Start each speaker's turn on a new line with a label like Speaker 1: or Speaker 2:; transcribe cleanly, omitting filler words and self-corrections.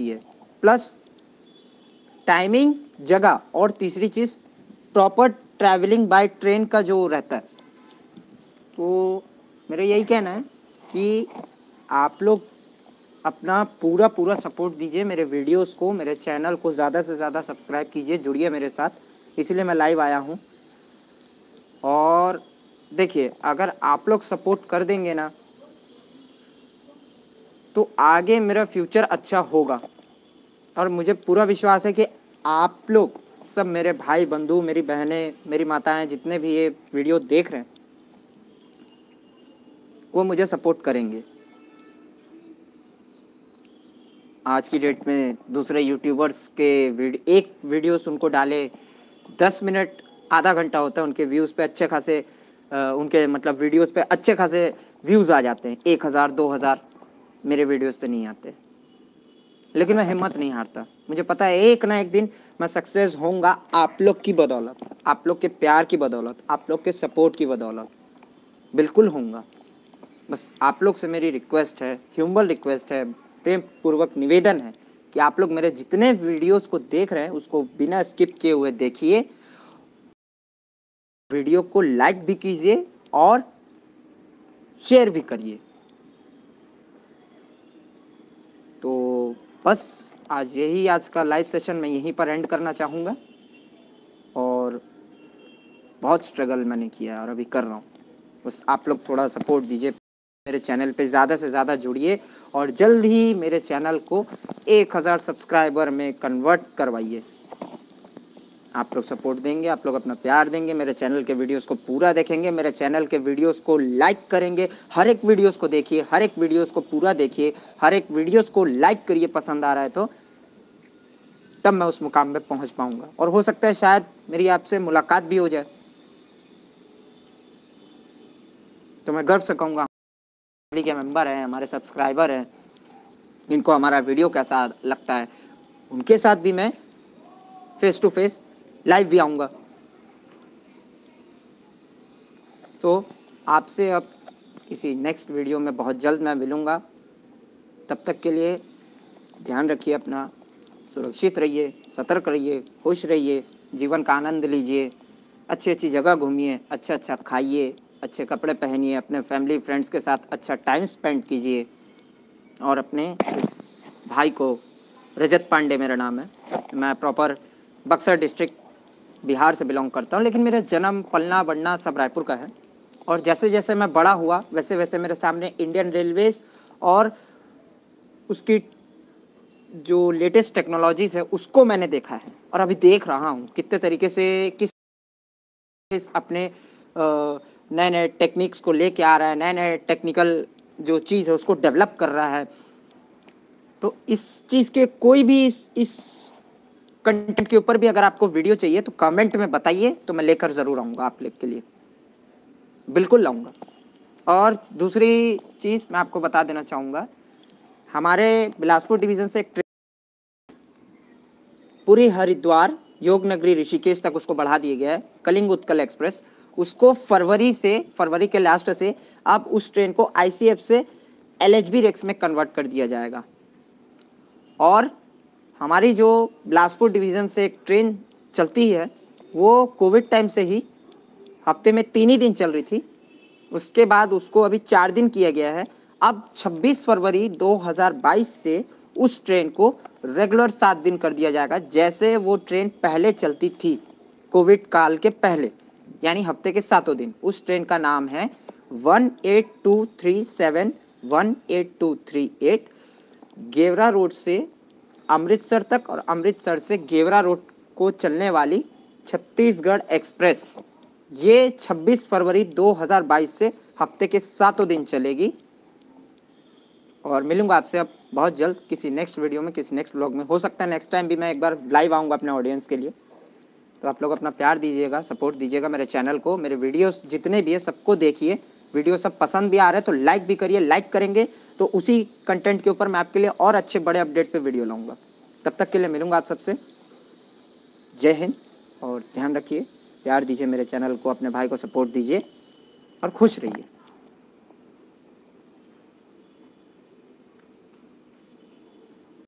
Speaker 1: रहती है, plus timing, जगह, और तीसरी चीज़ प्रॉपर ट्रैवलिंग बाय ट्रेन का जो रहता है। तो मेरा यही कहना है कि आप लोग अपना पूरा पूरा सपोर्ट दीजिए मेरे वीडियोस को, मेरे चैनल को ज़्यादा से ज़्यादा सब्सक्राइब कीजिए, जुड़िए मेरे साथ, इसलिए मैं लाइव आया हूँ। और देखिए, अगर आप लोग सपोर्ट कर देंगे ना तो आगे मेरा फ्यूचर अच्छा होगा। और मुझे पूरा विश्वास है कि आप लोग सब, मेरे भाई बंधु, मेरी बहनें, मेरी माताएं, जितने भी ये वीडियो देख रहे हैं, वो मुझे सपोर्ट करेंगे। आज की डेट में दूसरे यूट्यूबर्स के एक वीडियोस उनको डाले 10 मिनट आधा घंटा होता है, उनके व्यूज़ पे अच्छे खासे उनके मतलब वीडियोस पे अच्छे खासे व्यूज़ आ जाते हैं, 1000 2000। मेरे वीडियोस पे नहीं आते, लेकिन मैं हिम्मत नहीं हारता। मुझे पता है एक ना एक दिन मैं सक्सेस होऊंगा, आप लोग की बदौलत, आप लोग के प्यार की बदौलत, आप लोग के सपोर्ट की बदौलत बिल्कुल होऊंगा। बस आप लोग से मेरी रिक्वेस्ट है, ह्यूम्बल रिक्वेस्ट है, प्रेम पूर्वक निवेदन है कि आप लोग मेरे जितने वीडियोस को देख रहे हैं उसको बिना स्किप किए हुए देखिए, वीडियो को लाइक भी कीजिए और शेयर भी करिए। तो बस आज का लाइव सेशन मैं यहीं पर एंड करना चाहूँगा। और बहुत स्ट्रगल मैंने किया और अभी कर रहा हूँ, बस आप लोग थोड़ा सपोर्ट दीजिए, मेरे चैनल पे ज़्यादा से ज़्यादा जुड़िए और जल्द ही मेरे चैनल को 1000 सब्सक्राइबर में कन्वर्ट करवाइए। आप लोग सपोर्ट देंगे, आप लोग अपना प्यार देंगे, मेरे चैनल के वीडियोस को पूरा देखेंगे, मेरे चैनल के वीडियोस को लाइक करेंगे, हर एक वीडियोस को देखिए, हर एक वीडियोस को पूरा देखिए, हर एक वीडियोस को लाइक करिए पसंद आ रहा है तो, तब मैं उस मुकाम पे पहुंच पाऊंगा। और हो सकता है शायद मेरी आपसे मुलाकात भी हो जाए, तो मैं गर्व से कहूँगा फैमिली के मेंबर हैं, हमारे सब्सक्राइबर हैं, इनको हमारा वीडियो कैसा लगता है, उनके साथ भी मैं फेस टू फेस लाइव भी आऊँगा। तो आपसे अब किसी नेक्स्ट वीडियो में बहुत जल्द मैं मिलूँगा। तब तक के लिए ध्यान रखिए अपना, सुरक्षित रहिए, सतर्क रहिए, खुश रहिए, जीवन का आनंद लीजिए, अच्छी अच्छी जगह घूमिए, अच्छा अच्छा खाइए, अच्छे कपड़े पहनिए, अपने फैमिली फ्रेंड्स के साथ अच्छा टाइम स्पेंड कीजिए। और अपने इस भाई को, रजत पांडे मेरा नाम है, मैं प्रॉपर बक्सर डिस्ट्रिक्ट बिहार से बिलोंग करता हूँ, लेकिन मेरा जन्म पलना बढ़ना सब रायपुर का है। और जैसे जैसे मैं बड़ा हुआ वैसे वैसे मेरे सामने इंडियन रेलवेज़ और उसकी जो लेटेस्ट टेक्नोलॉजीज़ है उसको मैंने देखा है और अभी देख रहा हूँ कितने तरीके से किस अपने नए नए टेक्निक्स को लेके आ रहा है, नए नए टेक्निकल जो चीज़ है उसको डेवलप कर रहा है। तो इस चीज़ के कोई भी इस कंटेंट के ऊपर भी अगर आपको वीडियो चाहिए तो कमेंट में बताइए, तो मैं लेकर ज़रूर आऊँगा आप लोग के लिए, बिल्कुल लाऊँगा। और दूसरी चीज़ मैं आपको बता देना चाहूँगा, हमारे बिलासपुर डिवीज़न से एक पूरी हरिद्वार योग नगरी ऋषिकेश तक उसको बढ़ा दिया गया है, कलिंग उत्कल एक्सप्रेस। उसको फरवरी के लास्ट से अब उस ट्रेन को ICF से LHB रेक्स में कन्वर्ट कर दिया जाएगा। और हमारी जो बिलासपुर डिवीज़न से एक ट्रेन चलती है वो कोविड टाइम से ही हफ्ते में 3 ही दिन चल रही थी, उसके बाद उसको अभी 4 दिन किया गया है। अब 26 फरवरी 2022 से उस ट्रेन को रेगुलर 7 दिन कर दिया जाएगा, जैसे वो ट्रेन पहले चलती थी कोविड काल के पहले, यानी हफ्ते के 7 दिन। उस ट्रेन का नाम है 18237 18238, गेवरा रोड से अमृतसर तक और अमृतसर से गेवरा रोड को चलने वाली छत्तीसगढ़ एक्सप्रेस। ये 26 फरवरी 2022 से हफ्ते के 7 दिन चलेगी। और मिलूंगा आपसे अब बहुत जल्द किसी नेक्स्ट वीडियो में, किसी नेक्स्ट व्लॉग में। हो सकता है नेक्स्ट टाइम भी मैं एक बार लाइव आऊँगा अपने ऑडियंस के लिए। तो आप लोग अपना प्यार दीजिएगा, सपोर्ट दीजिएगा मेरे चैनल को, मेरे वीडियोस जितने भी है सबको देखिए। वीडियो सब पसंद भी आ रहे हैं तो लाइक भी करिए, लाइक करेंगे तो उसी कंटेंट के ऊपर मैं आपके लिए और अच्छे बड़े अपडेट पे वीडियो लाऊंगा। तब तक के लिए मिलूंगा आप सबसे। जय हिंद और ध्यान रखिए, प्यार दीजिए मेरे चैनल को, अपने भाई को सपोर्ट दीजिए और खुश रहिए।